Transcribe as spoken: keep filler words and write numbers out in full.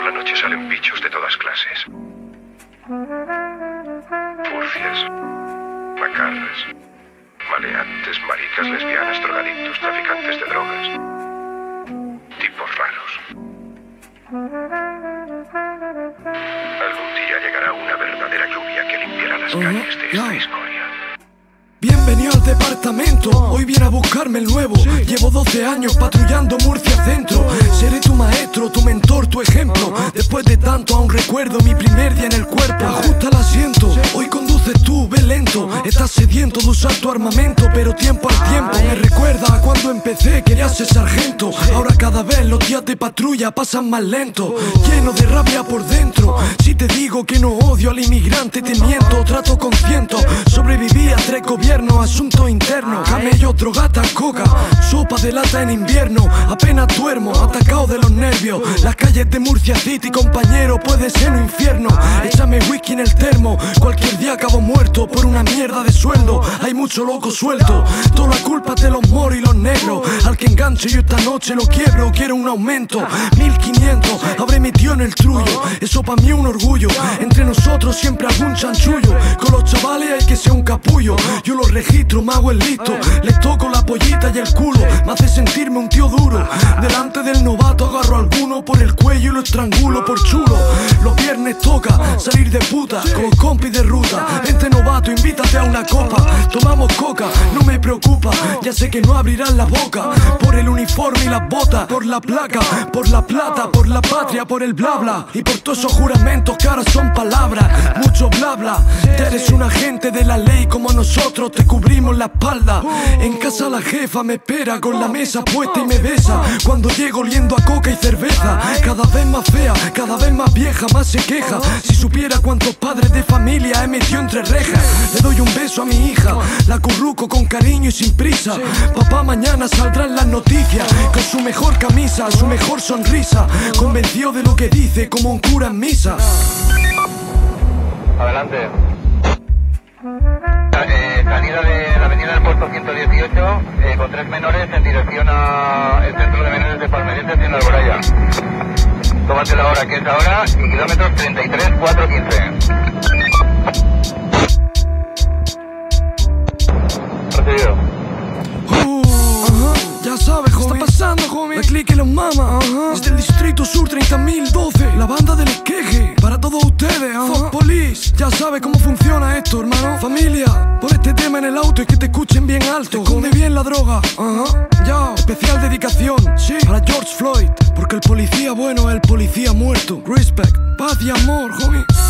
Por la noche salen bichos de todas clases. Furcias, macarras, maleantes, maricas, lesbianas, drogadictos, traficantes de drogas. Tipos raros. Algún día llegará una verdadera lluvia que limpiará las calles de esta historia. Bienvenido al departamento, hoy viene a buscarme el nuevo. Llevo doce años patrullando Murcia Centro. Seré tu maestro, tu mentor, tu ejemplo. Después de tanto aún recuerdo mi primer día en el cuerpo. Ajusta el asiento, hoy conduces tú, ve lento. Estás sediento de usar tu armamento, pero tiempo al tiempo me recuerda a cuando empecé, querías ser sargento. Ahora cada vez los días de patrulla pasan más lento, lleno de rabia por dentro. Si te digo que no odio al inmigrante te miento. Trato con cientos, sobreviví a tres gobiernos. Asunto interno, camello, drogata, coca, sopa de lata en invierno. Apenas duermo, atacado de los nervios. Las calles de Murcia City, compañero, puede ser un infierno. Échame whisky en el termo, cualquier día acabo muerto por una mierda de sueldo. Hay mucho loco suelto, toda la culpa de los moros y los negros. Al que enganche yo esta noche lo quiebro, quiero un aumento. mil quinientos, habré metido en el trullo. Eso pa' mí es un orgullo, entre nosotros siempre algún chanchullo. Con los chavales hay que ser un capullo. Yo lo registro, me hago el listo. Les toco la pollita y el culo, me hace sentirme un tío duro. Delante del novato agarro a alguno por el cuello y lo estrangulo por chulo. Los viernes toca salir de puta con los compis de ruta. Vente novato, invítate a una copa. Tomamos coca, no me preocupa. Ya sé que no abrirán la boca por el uniforme y las botas, por la placa, por la plata, por la patria, por el bla bla y por todos esos juramentos que ahora son palabras. Mucho bla bla. Eres un agente de la ley como nosotros, te cubrimos la espalda. En casa la jefa me espera con la mesa puesta y me besa. Cuando llego oliendo a coca y cerveza, cada vez más fea, cada vez más vieja, más se queja. Si supiera cuántos padres de familia he metido entre rejas. Le doy un beso a mi hija, la curruco con cariño y sin prisa. Papá mañana saldrá en las noticias con su mejor camisa, su mejor sonrisa, convencido de lo que dice como un cura en misa. Adelante. Eh, salida de la avenida del puerto ciento dieciocho eh, con tres menores en dirección al centro de menores de Palmerete hacia Alboraya. Tómate la hora que es ahora y kilómetros treinta y tres cuatrocientos quince. Recibido. Uh, uh-huh. Ya sabes, homie. ¿Qué está pasando, homie? La clique y los mamas, uh-huh. Desde el distrito sur treinta mil doce, la banda del esqueje. Para todos ustedes, uh-huh. Fuck police. Ya sabes cómo funciona esto, hermano. Familia, pon este tema en el auto y que te escuchen bien alto. Esconde bien la droga, uh-huh. Ya, especial dedicación, sí, para George Floyd. Porque el policía bueno es el policía muerto. Respect, paz y amor, homie.